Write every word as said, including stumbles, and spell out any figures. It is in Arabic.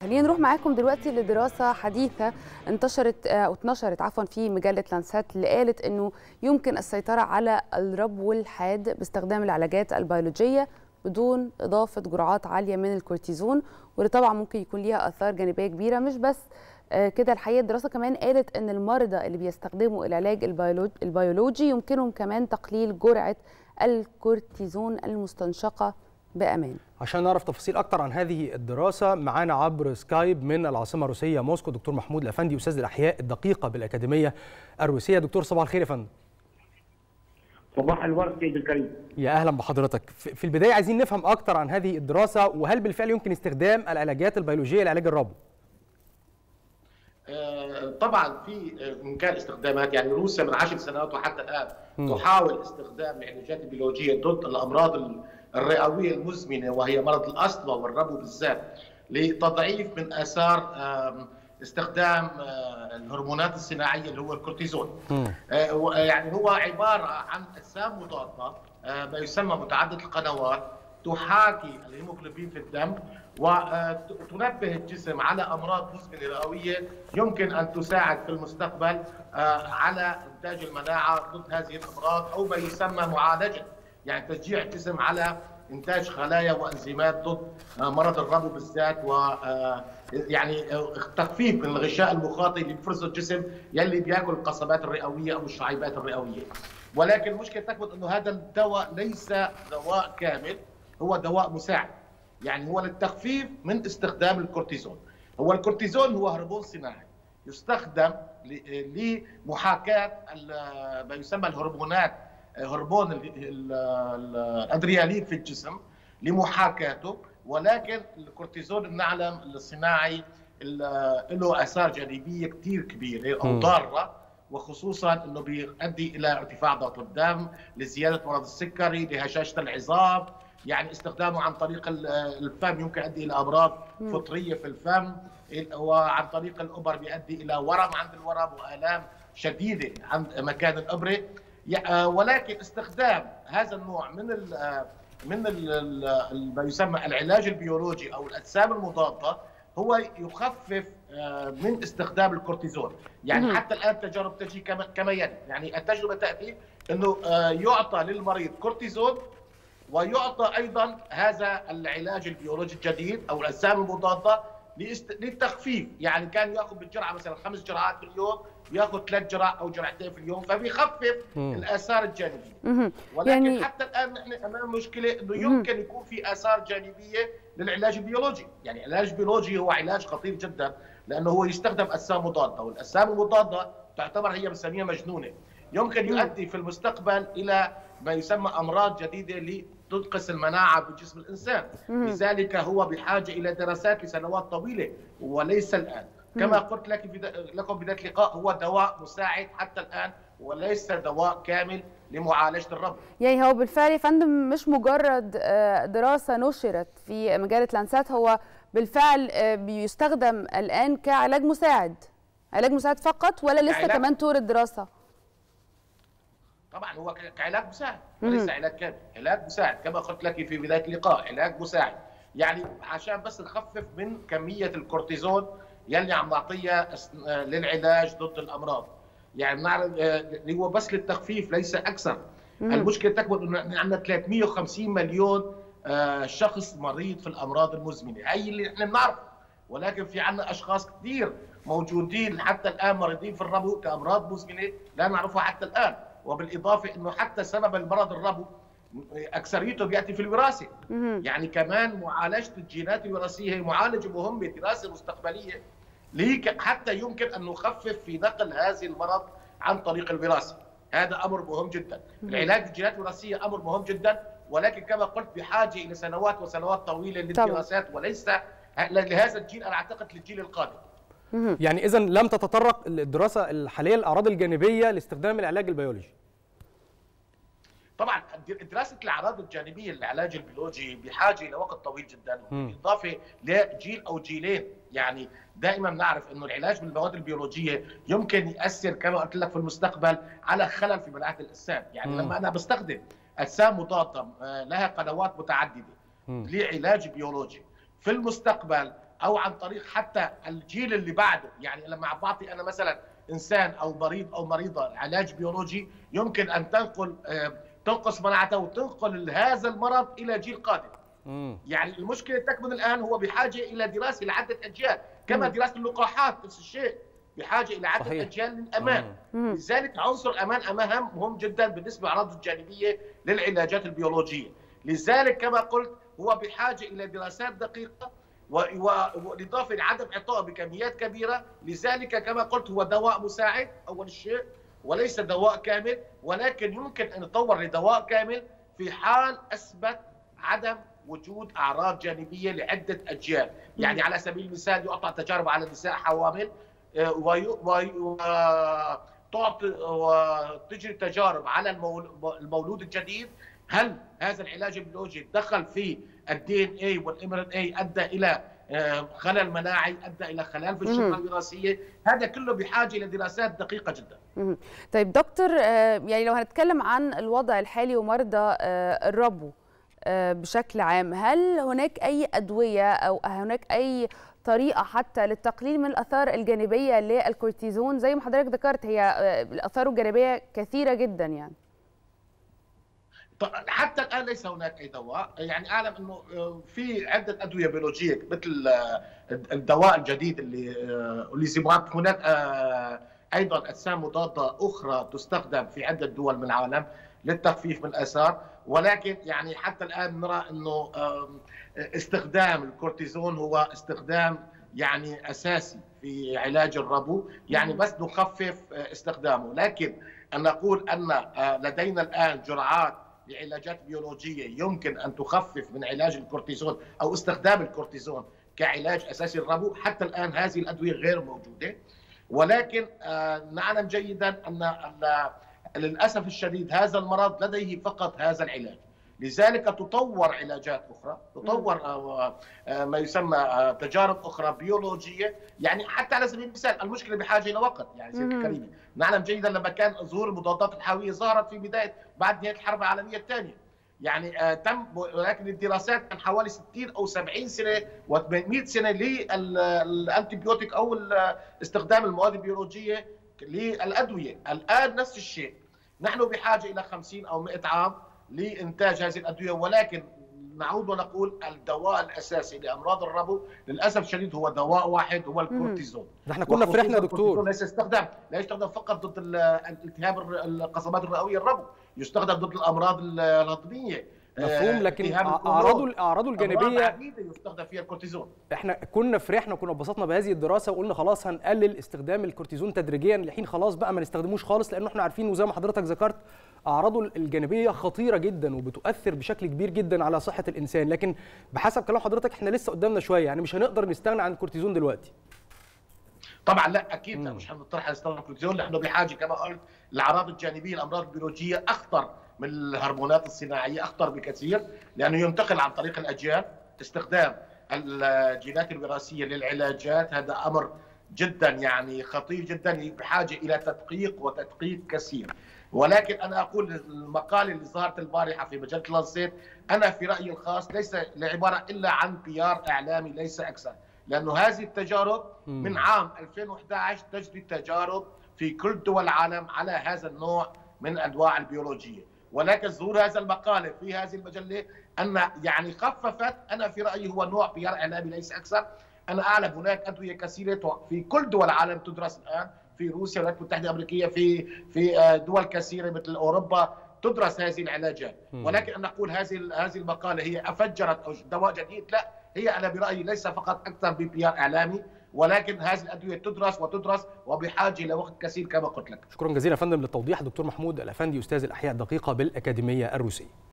خلينا نروح معاكم دلوقتي لدراسة حديثة انتشرت أو اتنشرت عفوا في مجلة لانسات اللي قالت إنه يمكن السيطرة على الربو الحاد باستخدام العلاجات البيولوجية بدون إضافة جرعات عالية من الكورتيزون، واللي طبعا ممكن يكون ليها آثار جانبية كبيرة. مش بس كده، الحقيقة الدراسة كمان قالت إن المرضى اللي بيستخدموا العلاج البيولوجي يمكنهم كمان تقليل جرعة الكورتيزون المستنشقة بأمان. عشان نعرف تفاصيل أكتر عن هذه الدراسة معانا عبر سكايب من العاصمة الروسية موسكو دكتور محمود الأفندي أستاذ الأحياء الدقيقة بالأكاديمية الروسية. دكتور صباح الخير يا فندم. صباح الورد سيدي الكريم. يا أهلا بحضرتك. في البداية عايزين نفهم أكتر عن هذه الدراسة، وهل بالفعل يمكن استخدام العلاجات البيولوجية لعلاج الربو؟ طبعا في امكان استخدامات، يعني روسيا من عشر سنوات وحتى الان م. تحاول استخدام العلاجات البيولوجيه ضد الامراض الرئويه المزمنه وهي مرض الاصلع والربو بالذات، لتضعيف من اثار استخدام الهرمونات الصناعيه اللي هو الكورتيزون. م. يعني هو عباره عن اجسام مضاده ما يسمى متعدده القنوات تحاكي الهيموغلوبين في الدم وتنبه الجسم على امراض مزمنه رئويه يمكن ان تساعد في المستقبل على انتاج المناعه ضد هذه الامراض، او ما يسمى معالجه، يعني تشجيع الجسم على انتاج خلايا وانزيمات ضد مرض الربو بالذات، و يعني تخفيف من الغشاء المخاطي اللي بيفرزه الجسم يلي بياكل القصبات الرئويه او الشعيبات الرئويه. ولكن المشكله تثبت انه هذا الدواء ليس دواء كامل، هو دواء مساعد، يعني هو للتخفيف من استخدام الكورتيزون. هو الكورتيزون هو هرمون صناعي يستخدم لمحاكاة ما يسمى الهرمونات، هرمون الادرينالين في الجسم لمحاكاته، ولكن الكورتيزون نعلم الصناعي له آثار جانبية كثير كبيرة أو ضارة، وخصوصا انه بيؤدي الى ارتفاع ضغط الدم، لزيادة مرض السكري، لهشاشة العظام، يعني استخدامه عن طريق الفم يمكن يؤدي الى امراض فطريه في الفم، وعن طريق الابر بيؤدي الى ورم عند الورم والام شديده عند مكان الابره. ولكن استخدام هذا النوع من ال من ال ما يسمى العلاج البيولوجي او الاجسام المضاده هو يخفف من استخدام الكورتيزون. يعني حتى الان التجارب تجي كما يلي، يعني التجربه تاتي انه يعطى للمريض كورتيزون ويعطى ايضا هذا العلاج البيولوجي الجديد او الاجسام المضاده للتخفيف، يعني كان ياخذ بالجرعه مثلا خمس جرعات في اليوم ياخذ ثلاث جرعات او جرعتين في اليوم، فبيخفف مم. الاثار الجانبيه. ولكن يعني حتى الان نحن امام مشكله انه يمكن يكون في اثار جانبيه للعلاج البيولوجي، يعني العلاج البيولوجي هو علاج خطير جدا لانه هو يستخدم اجسام مضاده، والاجسام المضاده تعتبر هي بنسميها مجنونه، يمكن يؤدي في المستقبل الى ما يسمى امراض جديده لتنقص المناعه بجسم الانسان. مم. لذلك هو بحاجه الى دراسات لسنوات طويله وليس الان. كما قلت لك في لكم بدايه اللقاء هو دواء مساعد حتى الان وليس دواء كامل لمعالجه الربو. يعني هو بالفعل يا فندم مش مجرد دراسه نشرت في مجله لانسات، هو بالفعل بيستخدم الان كعلاج مساعد، علاج مساعد فقط ولا لسه كمان طور الدراسه؟ طبعا هو كعلاج مساعد وليس علاج كامل، علاج مساعد كما قلت لك في بدايه اللقاء، علاج مساعد، يعني عشان بس نخفف من كميه الكورتيزون يلي عم نعطيها للعلاج ضد الامراض، يعني بنعرف اللي هو بس للتخفيف ليس اكثر. مم. المشكله تكمن انه عندنا ثلاثمئة وخمسين مليون شخص مريض في الامراض المزمنه، هي اللي نحن بنعرفها، ولكن في عندنا اشخاص كثير موجودين حتى الان مريضين في الربو كامراض مزمنه لا نعرفها حتى الان، وبالاضافه انه حتى سبب المرض الربو اكثريته بياتي في الوراثه. مم. يعني كمان معالجه الجينات الوراثيه هي معالجه مهمه، دراسه مستقبليه ليك حتى يمكن ان نخفف في نقل هذه المرض عن طريق الوراثه، هذا امر مهم جدا. مم. العلاج بالجينات الوراثيه امر مهم جدا، ولكن كما قلت بحاجه الى سنوات وسنوات طويله للدراسات وليس لهذا الجيل، انا اعتقد للجيل القادم. مم. يعني اذا لم تتطرق الدراسه الحاليه للاعراض الجانبيه لاستخدام العلاج البيولوجي. طبعا دراسه الاعراض الجانبيه للعلاج البيولوجي بحاجه الى وقت طويل جدا، بالاضافه لجيل او جيلين، يعني دائما نعرف انه العلاج بالمواد البيولوجيه يمكن ياثر كما قلت لك في المستقبل على خلل في مناعه الانسان، يعني مم. لما انا بستخدم اجسام مضاده لها قنوات متعدده مم. لعلاج بيولوجي، في المستقبل او عن طريق حتى الجيل اللي بعده. يعني لما بعطي انا مثلا انسان او مريض او مريضه علاج بيولوجي يمكن ان تنقل تنقص مناعته وتنقل هذا المرض الى جيل قادم. مم. يعني المشكله تكمن الان هو بحاجه الى دراسه لعده اجيال، كما دراسه اللقاحات نفس الشيء بحاجه الى عده صحيح. اجيال للامان. مم. لذلك عنصر الامان امان مهم جدا بالنسبه للاعراض الجانبيه للعلاجات البيولوجيه. لذلك كما قلت هو بحاجه الى دراسات دقيقه والاضافه لعدم اعطائه بكميات كبيره. لذلك كما قلت هو دواء مساعد اول شيء وليس دواء كامل، ولكن يمكن ان يتطور لدواء كامل في حال اثبت عدم وجود اعراض جانبيه لعده اجيال. يعني على سبيل المثال يعطى تجارب على نساء حوامل وتعطي وتجري تجارب على المولود الجديد. هل هذا العلاج البيولوجي دخل في الدي ان اي والام ار ان اي ادى الى خلل مناعي، ادى الى خلل في الشفره الوراثيه؟ هذا كله بحاجه الى دراسات دقيقه جدا. طيب دكتور، يعني لو هنتكلم عن الوضع الحالي ومرضى الربو بشكل عام، هل هناك اي ادويه او هناك اي طريقه حتى للتقليل من الاثار الجانبيه للكورتيزون؟ زي ما حضرتك ذكرت هي الاثار الجانبيه كثيره جدا يعني. حتى الان ليس هناك اي دواء. يعني اعلم انه في عده ادويه بيولوجيه مثل الدواء الجديد اللي اوليزيماب، هناك ايضا اجسام مضاده اخرى تستخدم في عده دول من العالم للتخفيف من الاثار، ولكن يعني حتى الان نرى انه استخدام الكورتيزون هو استخدام يعني اساسي في علاج الربو، يعني بس نخفف استخدامه. لكن ان نقول ان لدينا الان جرعات لعلاجات بيولوجيه يمكن ان تخفف من علاج الكورتيزون او استخدام الكورتيزون كعلاج اساسي للربو، حتى الان هذه الادويه غير موجوده. ولكن نعلم جيدا ان للاسف الشديد هذا المرض لديه فقط هذا العلاج، لذلك تطور علاجات اخرى، تطور ما يسمى تجارب اخرى بيولوجيه. يعني حتى على سبيل المثال المشكله بحاجه الى وقت. يعني سيدي الكريمه نعلم جيدا لما كان ظهور المضادات الحيويه ظهرت في بدايه بعد نهايه الحرب العالميه الثانيه، يعني تم، ولكن الدراسات كان حوالي ستين او سبعين سنه و800 سنه للانتيبيوتيك او استخدام المواد البيولوجيه للادويه. الان نفس الشيء، نحن بحاجه الى خمسين او مئة عام لإنتاج هذه الأدوية. ولكن نعود ونقول الدواء الأساسي لأمراض الربو للأسف الشديد هو دواء واحد، هو الكورتيزون. نحن كنا فرحنا دكتور، ليس يستخدم لا يستخدم فقط ضد الالتهاب القصبات الرئويه الربو، يستخدم ضد الأمراض الهضمية. مفهوم، لكن اعراضه اعراضه الجانبيه يستخدم فيها الكورتيزون. احنا كنا فرحنا وكنا اتبسطنا بهذه الدراسه وقلنا خلاص هنقلل استخدام الكورتيزون تدريجيا لحين خلاص بقى ما نستخدموش خالص، لانه احنا عارفين وزي ما حضرتك ذكرت اعراضه الجانبيه خطيره جدا وبتؤثر بشكل كبير جدا على صحه الانسان. لكن بحسب كلام حضرتك احنا لسه قدامنا شويه، يعني مش هنقدر نستغنى عن الكورتيزون دلوقتي. طبعا لا اكيد لا، مش هنضطر نستخدم الكورتيزون، لانه بحاجه كما قلت الاعراض الجانبيه الامراض البيولوجيه اخطر من الهرمونات الصناعيه، اخطر بكثير لانه ينتقل عن طريق الاجيال. استخدام الجينات الوراثيه للعلاجات هذا امر جدا يعني خطير جدا، بحاجه الى تدقيق وتدقيق كثير. ولكن انا اقول المقاله اللي ظهرت البارحه في مجله لانسيت انا في رايي الخاص ليس لعباره الا عن بي ار اعلامي ليس اكثر، لانه هذه التجارب من عام ألفين وأحد عشر تجري تجارب في كل دول العالم على هذا النوع من الادويه البيولوجيه. ولكن ظهور هذا المقاله في هذه المجله ان يعني خففت، انا في رايي هو نوع بي ار اعلامي ليس اكثر. انا اعلم هناك ادويه كثيره في كل دول العالم تدرس الان، في روسيا والولايات المتحده الامريكيه، في في دول كثيره مثل اوروبا تدرس هذه العلاجات. ولكن ان نقول هذه هذه المقاله هي افجرت او دواء جديد، لا، هي انا برايي ليس فقط اكثر ببي ار اعلامي، ولكن هذه الادويه تدرس وتدرس وبحاجه الى وقت كثير كما قلت لك. شكرا جزيلا يا فندم للتوضيح. دكتور محمود الافندي استاذ الاحياء الدقيقه بالاكاديميه الروسيه.